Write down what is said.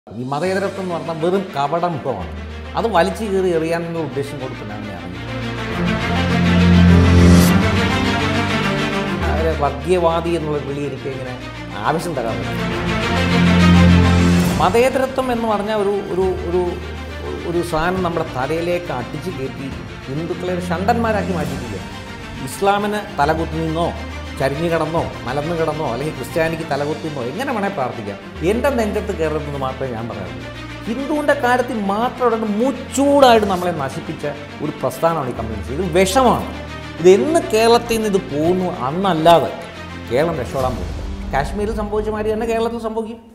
ഈ മതേതരത്വം എന്ന് പറഞ്ഞാൽ വെറും കപടമുഖമാണ്. അത് വലിച്ചു കീറി എറിയാനുള്ള ഉദ്ദേശം കൊടുത്തിട്ടാണ് ഞാൻ അവരെ വർഗീയവാദി എന്നുള്ള വിളി എനിക്ക് ഇങ്ങനെ ആവശ്യം തരാൻ പറ്റും. മതേതരത്വം എന്ന് പറഞ്ഞാൽ ഒരു ഒരു ഒരു ഒരു സാധനം നമ്മുടെ തലയിലേക്ക് അടിച്ച് കയറ്റി ഹിന്ദുക്കളെ ഷണ്ടന്മാരാക്കി മാറ്റിയിട്ടില്ല. ഇസ്ലാമിന് തലകുത്തി നിന്നോ ചരിഞ്ഞു കിടന്നോ മലന്ന് കിടന്നോ അല്ലെങ്കിൽ ക്രിസ്ത്യാനിക്ക് തലകുത്തുന്നോ എങ്ങനെ വേണേൽ പ്രാർത്ഥിക്കാം. എൻ്റെ നെഞ്ചത്ത് കയറുന്നത് മാത്രമേ ഞാൻ പറയാറുള്ളൂ. ഹിന്ദുവിൻ്റെ കാര്യത്തിൽ മാത്രം മുച്ചൂടായിട്ട് നമ്മളെ നശിപ്പിച്ച ഒരു പ്രസ്ഥാനമാണ് ഈ കമ്മ്യൂണിസ്റ്റ്. ഇത് വിഷമാണ്. ഇതെന്ന് കേരളത്തിൽ നിന്ന് ഇത് പോകുന്നു അന്നല്ലാതെ കേരളം രക്ഷപ്പെടാൻ പോകുന്നത്. കാശ്മീരിൽ സംഭവിച്ച മാതിരി തന്നെ കേരളത്തിൽ സംഭവിക്കും.